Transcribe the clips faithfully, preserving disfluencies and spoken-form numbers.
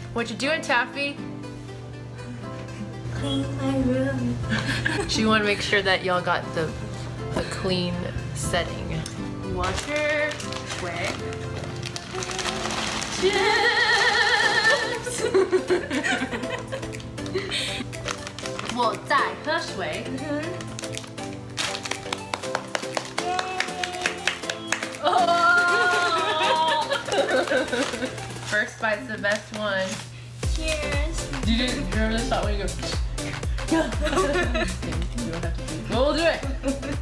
What you doing, Taffy? Clean my room. She wanted to make sure that y'all got the a clean setting. Water, quick. Chips. 我在喝水。Oh! First bite's the best one. Cheers. Do you, do you remember the shot when you go? Yeah. You don't have to do it. We'll do it.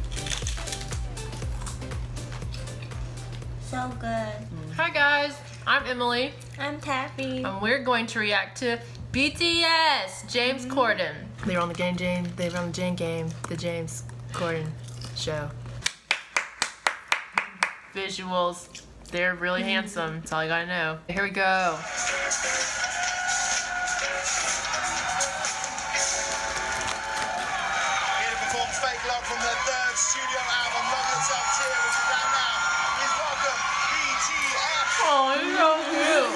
So good. Hi guys, I'm Emily. I'm Taffy. And we're going to react to B T S, James mm-hmm. Corden. They were on the game, James. They were on the Jane game, the James Corden show. Visuals, they're really mm-hmm. handsome. That's all you gotta know. Here we go. Fake Love from their third studio album, Love Yourself Tear, which is out now. Please welcome B T S. Oh, it's so cute.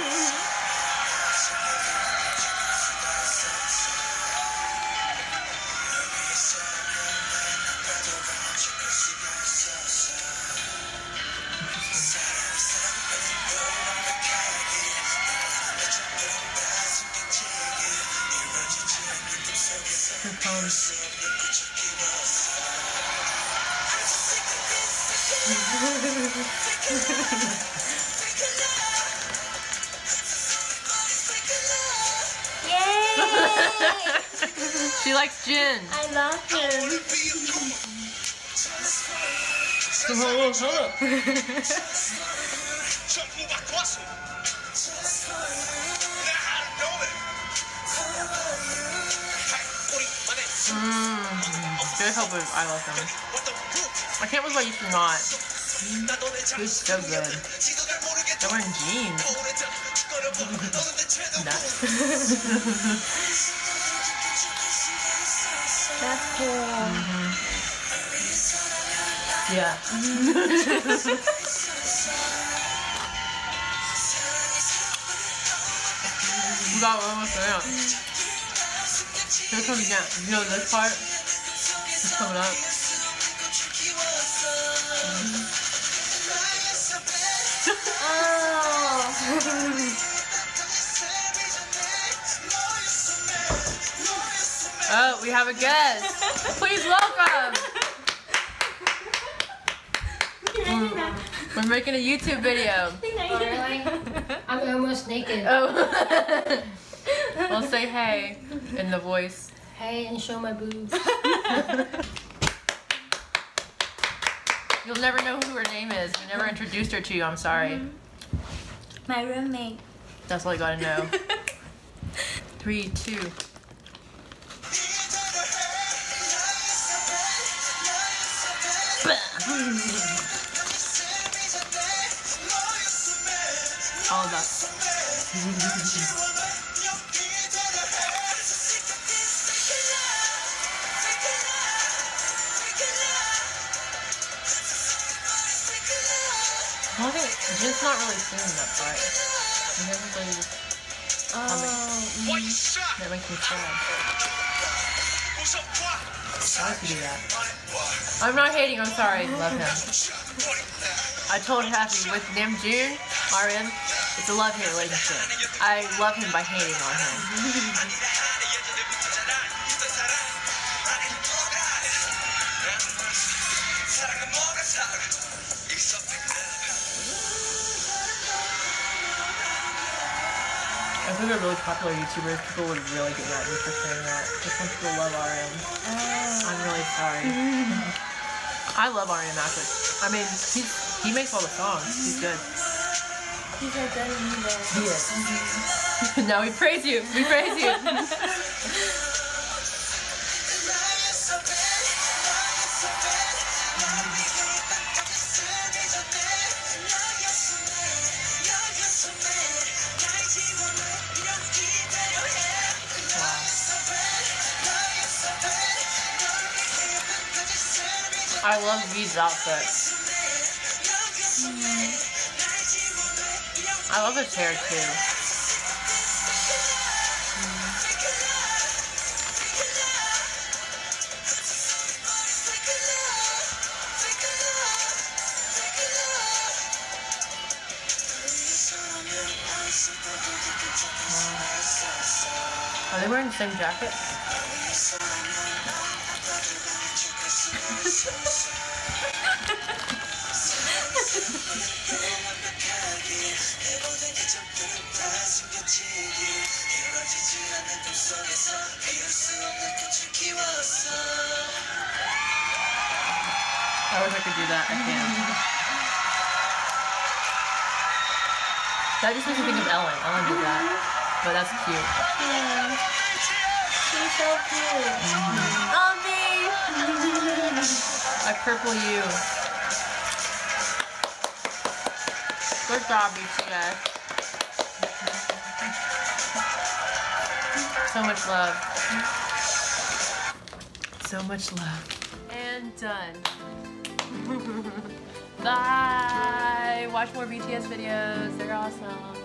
Here comes. Yay! She likes gin. I love him. Hold up, hold up. Mmm. Good help with I love him. I can't believe I used to not. He's so good. They're wearing jeans. Nuts. That's cool. Mm-hmm. Yeah. We got one more thing. Here it comes again. You know this part? It's coming up. Oh, we have a guest. Please welcome. We're, we're making a YouTube video. Oh, really? I'm almost naked. Oh. Well, say hey in the voice. Hey, and show my boobs. You'll never know who her name is. We never introduced her to you. I'm sorry. Mm-hmm. My roommate. That's all you gotta know. Three, two. All of us. I think Jin's not really singing that part. He doesn't really just humming. Oh. That makes me sad. Why does he do that? I'm not hating, I'm sorry. Love him. I told Happy with Namjoon, R M, it's a love-hate relationship. I love him by hating on him. If we were really popular YouTubers, people would really get mad at me for saying that. Because some people love R M. Oh. I'm really sorry. I love R M actually. I mean, he's, he makes all the songs. He's good. He's a good leader. He is. Mm-hmm. Now we praise you. We praise you. I love V's outfit. Mm. I love his hair too. Are they wearing the same jacket? I wish I could do that. I can't. That just makes me think of Ellen. Ellen did that. But that's cute. Yeah. She's so cute. Mm-hmm. Oh, me! I purple you. Good job, B T S. So much love. So much love. And done. Bye! Watch more B T S videos. They're awesome.